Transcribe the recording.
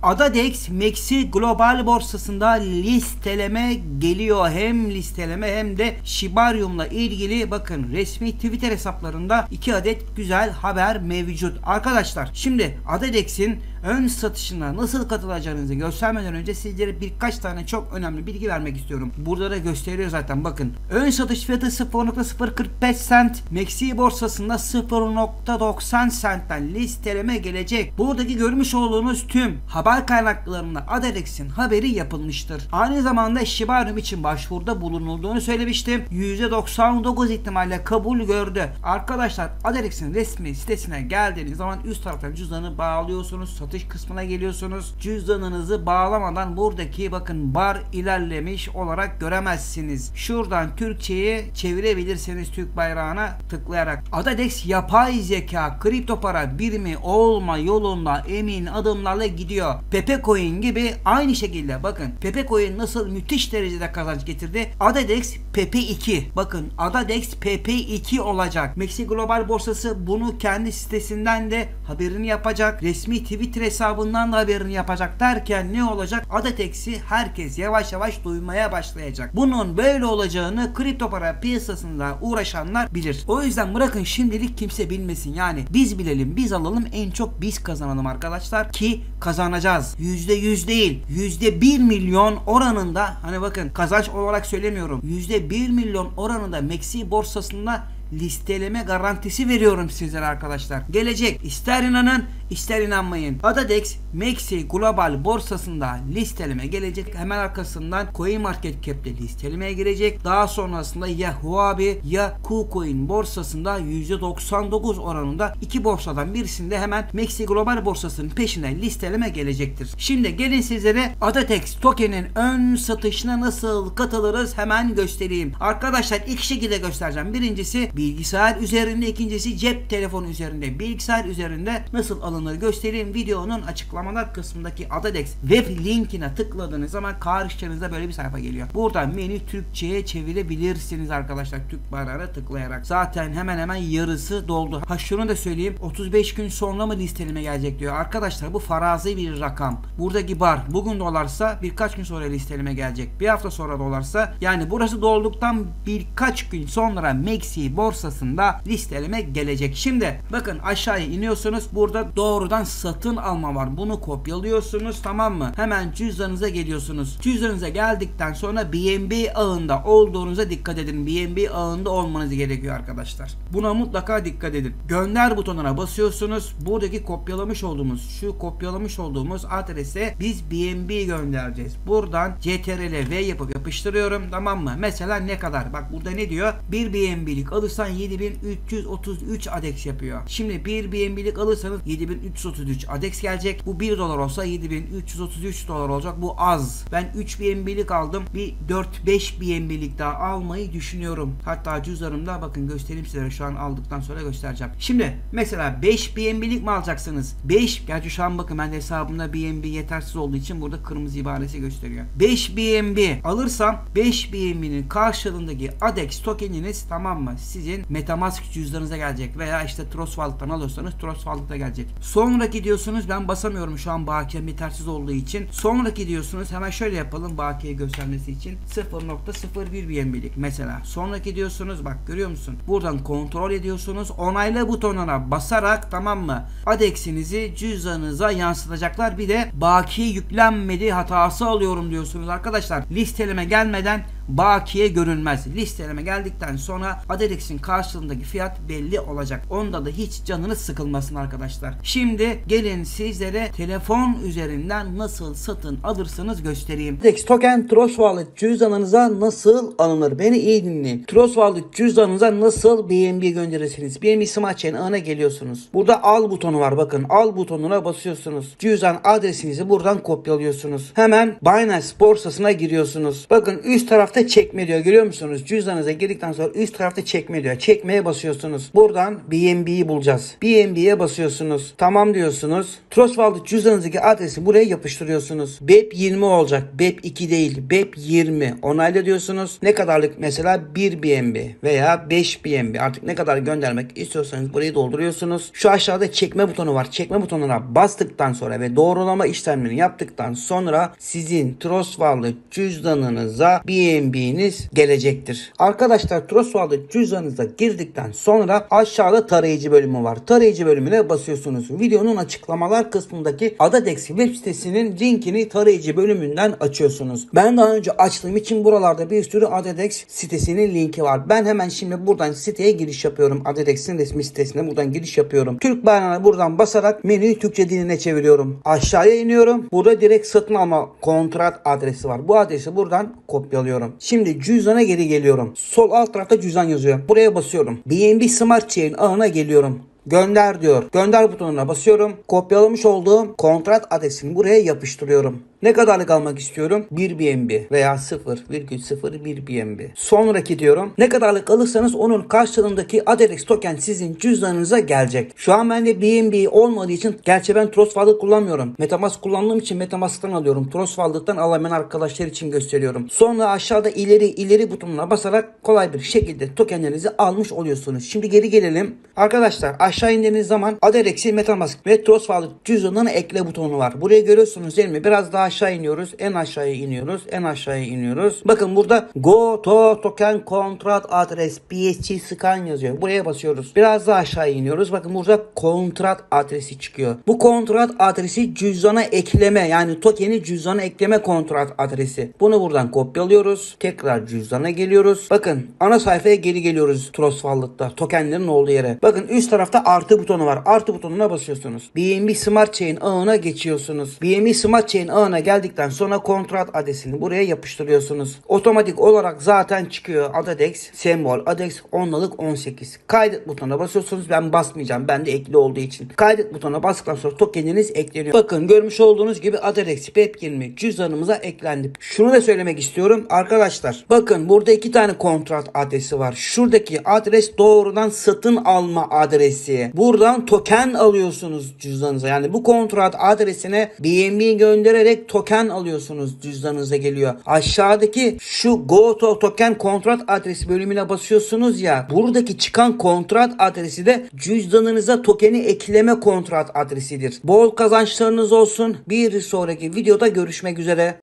ADADEX MEXI global borsasında listeleme geliyor. Hem listeleme hem de Shibarium'la ilgili bakın resmi Twitter hesaplarında 2 adet güzel haber mevcut. Arkadaşlar şimdi ADADEX'in ön satışına nasıl katılacağınızı göstermeden önce sizlere birkaç tane çok önemli bilgi vermek istiyorum. Burada da gösteriyor zaten bakın. Ön satış fiyatı 0.045 cent. MEXI borsasında 0.90 centten listeleme gelecek. Buradaki görmüş olduğunuz tüm haber kaynaklarında ADADEX'in haberi yapılmıştır. Aynı zamanda Shibarium için başvuruda bulunulduğunu söylemiştim. %99 ihtimalle kabul gördü. Arkadaşlar ADADEX'in resmi sitesine geldiğiniz zaman üst taraftan cüzdanı bağlıyorsunuz. Satış kısmına geliyorsunuz. Cüzdanınızı bağlamadan buradaki bakın bar ilerlemiş olarak göremezsiniz. Şuradan Türkçe'yi çevirebilirsiniz Türk bayrağına tıklayarak. ADADEX yapay zeka kripto para birimi olma yolunda emin adımlarla gidiyor. Pepe Coin gibi aynı şekilde bakın Pepe Coin nasıl müthiş derecede kazanç getirdi. ADADEX Pepe 2. Bakın ADADEX Pepe 2 olacak. MEXI Global Borsası bunu kendi sitesinden de haberini yapacak. Resmi Twitter hesabından da haberini yapacak derken ne olacak? ADADEX'i herkes yavaş yavaş duymaya başlayacak. Bunun böyle olacağını kripto para piyasasında uğraşanlar bilir. O yüzden bırakın şimdilik kimse bilmesin. Yani biz bilelim, biz alalım, en çok biz kazanalım arkadaşlar ki kazanacağız. %100 değil, %1 milyon oranında, hani bakın kazanç olarak söylemiyorum. %1 milyon oranında MEXI borsasında listeleme garantisi veriyorum sizlere arkadaşlar. Gelecek. İster inanın ister inanmayın. ADADEX MEXI global borsasında listeleme gelecek. Hemen arkasından CoinMarketCap'te listelemeye girecek. Daha sonrasında ya Huobi ya KuCoin borsasında %99 oranında iki borsadan birisinde hemen MEXI global borsasının peşinden listeleme gelecektir. Şimdi gelin sizlere ADADEX token'in ön satışına nasıl katılırız hemen göstereyim. Arkadaşlar iki şekilde göstereceğim. Birincisi bilgisayar üzerinde, ikincisi cep telefonu üzerinde. Bilgisayar üzerinde nasıl alınır göstereyim. Videonun açıklamalar kısmındaki ADADEX web linkine tıkladığınız zaman karşınıza böyle bir sayfa geliyor. Buradan menü Türkçe'ye çevirebilirsiniz arkadaşlar. Türk bayrağına tıklayarak. Zaten hemen hemen yarısı doldu. Ha şunu da söyleyeyim. 35 gün sonra mı listeleme gelecek diyor. Arkadaşlar bu farazi bir rakam. Buradaki bar bugün dolarsa birkaç gün sonra listeleme gelecek. Bir hafta sonra dolarsa yani burası dolduktan birkaç gün sonra MEXI borsasında listeleme gelecek. Şimdi bakın aşağıya iniyorsunuz. Burada doğrudan satın alma var. Bunu kopyalıyorsunuz, tamam mı? Hemen cüzdanınıza geliyorsunuz. Cüzdanınıza geldikten sonra BNB ağında olduğunuza dikkat edin. BNB ağında olmanız gerekiyor arkadaşlar. Buna mutlaka dikkat edin. Gönder butonuna basıyorsunuz. Buradaki kopyalamış olduğumuz adrese biz BNB göndereceğiz. Buradan CTRL-V yapıp yapıştırıyorum, tamam mı? Mesela ne kadar? Bak burada ne diyor? 1 BNB'lik alırsan 7333 ADEX yapıyor. Şimdi 1 BNB'lik alırsanız 7333 ADEX gelecek. Bu 1 dolar olsa 7333 dolar olacak. Bu az. Ben 3 BNB'lik aldım. Bir 4-5 BNB'lik daha almayı düşünüyorum. Hatta cüzdanımda bakın göstereyim size. Şu an aldıktan sonra göstereceğim. Şimdi mesela 5 BNB'lik mi alacaksınız? 5. Gerçi şu an bakın ben de hesabımda BNB yetersiz olduğu için burada kırmızı ibaresi gösteriyor. 5 BNB alırsam 5 BNB'nin karşılığındaki ADEX tokeniniz, tamam mı? Sizin MetaMask cüzdanınıza gelecek veya işte Trust Wallet'tan alıyorsanız Trust Wallet'a gelecek. Sonraki diyorsunuz, ben basamıyorum şu an bakiyem yetersiz olduğu için. Sonraki diyorsunuz, hemen şöyle yapalım bakiye göstermesi için 0.01 BNB'lik mesela. Sonraki diyorsunuz, bak görüyor musun? Buradan kontrol ediyorsunuz. Onayla butonuna basarak, tamam mı? ADEX'inizi cüzdanınıza yansıtacaklar. Bir de bakiye yüklenmedi hatası alıyorum diyorsunuz arkadaşlar. Listeleme gelmeden bakiye görünmez. Listeleme geldikten sonra ADADEX'in karşılığındaki fiyat belli olacak. Onda da hiç canınız sıkılmasın arkadaşlar. Şimdi gelin sizlere telefon üzerinden nasıl satın alırsanız göstereyim. ADADEX token Trust Wallet cüzdanınıza nasıl alınır? Beni iyi dinleyin. Trust Wallet cüzdanınıza nasıl BNB gönderirsiniz? BNB Smart Chain ağına geliyorsunuz. Burada al butonu var, bakın. Al butonuna basıyorsunuz. Cüzdan adresinizi buradan kopyalıyorsunuz. Hemen Binance borsasına giriyorsunuz. Bakın üst tarafta tarafta çekme diyor. Görüyor musunuz? Cüzdanınıza girdikten sonra üst tarafta çekme diyor. Çekmeye basıyorsunuz. Buradan BNB'yi bulacağız. BNB'ye basıyorsunuz. Tamam diyorsunuz. Trust Wallet cüzdanınızdaki adresi buraya yapıştırıyorsunuz. BEP20 olacak. BEP2 değil. BEP20. Onayla diyorsunuz. Ne kadarlık mesela 1 BNB veya 5 BNB. Artık ne kadar göndermek istiyorsanız burayı dolduruyorsunuz. Şu aşağıda çekme butonu var. Çekme butonuna bastıktan sonra ve doğrulama işlemlerini yaptıktan sonra sizin Trust Wallet cüzdanınıza BNB'niz gelecektir. Arkadaşlar Trust Wallet cüzdanınıza girdikten sonra aşağıda tarayıcı bölümü var. Tarayıcı bölümüne basıyorsunuz. Videonun açıklamalar kısmındaki Adadex web sitesinin linkini tarayıcı bölümünden açıyorsunuz. Ben daha önce açtığım için buralarda bir sürü Adadex sitesinin linki var. Ben hemen şimdi buradan siteye giriş yapıyorum. Adadex'in resmi sitesine buradan giriş yapıyorum. Türk bayrağına buradan basarak menüyü Türkçe diline çeviriyorum. Aşağıya iniyorum. Burada direkt satın alma kontrat adresi var. Bu adresi buradan kopyalıyorum. Şimdi cüzdana geri geliyorum. Sol alt tarafta cüzdan yazıyor. Buraya basıyorum. BNB Smart Chain ağına geliyorum. Gönder diyor. Gönder butonuna basıyorum. Kopyalamış olduğum kontrat adresini buraya yapıştırıyorum. Ne kadarlık almak istiyorum? 1 BNB veya 0,01 BNB. Sonraki diyorum. Ne kadarlık alırsanız onun karşılığındaki Adadex token sizin cüzdanınıza gelecek. Şu an bende BNB olmadığı için gerçi ben Trust Wallet kullanmıyorum. MetaMask kullandığım için MetaMask'tan alıyorum. Trust Wallet'tan alamayan arkadaşlar için gösteriyorum. Sonra aşağıda ileri butonuna basarak kolay bir şekilde tokenlerinizi almış oluyorsunuz. Şimdi geri gelelim. Arkadaşlar aşağı indiğiniz zaman Adadex'i MetaMask ve Trust Wallet cüzdanına ekle butonu var. Buraya görüyorsunuz değil mi? Biraz daha aşağı iniyoruz. En aşağıya iniyoruz. En aşağıya iniyoruz. Bakın burada Go to Token Contract Address BSC Scan yazıyor. Buraya basıyoruz. Biraz daha aşağı iniyoruz. Bakın burada kontrat adresi çıkıyor. Bu kontrat adresi cüzdana ekleme, yani tokeni cüzdana ekleme kontrat adresi. Bunu buradan kopyalıyoruz. Tekrar cüzdana geliyoruz. Bakın ana sayfaya geri geliyoruz Trust Wallet'ta. Tokenlerin olduğu yere. Bakın üst tarafta artı butonu var. Artı butonuna basıyorsunuz. BNB Smart Chain ağına geçiyorsunuz. BNB Smart Chain ağına geldikten sonra kontrat adresini buraya yapıştırıyorsunuz. Otomatik olarak zaten çıkıyor Adadex sembol Adadex 10.18. Kaydet butonuna basıyorsunuz. Ben basmayacağım. Bende ekli olduğu için. Kaydet butonuna bastıktan sonra tokeniniz ekleniyor. Bakın görmüş olduğunuz gibi Adadex BEP20 cüzdanımıza eklendi. Şunu da söylemek istiyorum arkadaşlar. Bakın burada 2 tane kontrat adresi var. Şuradaki adres doğrudan satın alma adresi. Buradan token alıyorsunuz cüzdanınıza. Yani bu kontrat adresine BNB göndererek token alıyorsunuz, cüzdanınıza geliyor. Aşağıdaki şu Go to Token kontrat adresi bölümüne basıyorsunuz ya. Buradaki çıkan kontrat adresi de cüzdanınıza tokeni ekleme kontrat adresidir. Bol kazançlarınız olsun. Bir sonraki videoda görüşmek üzere.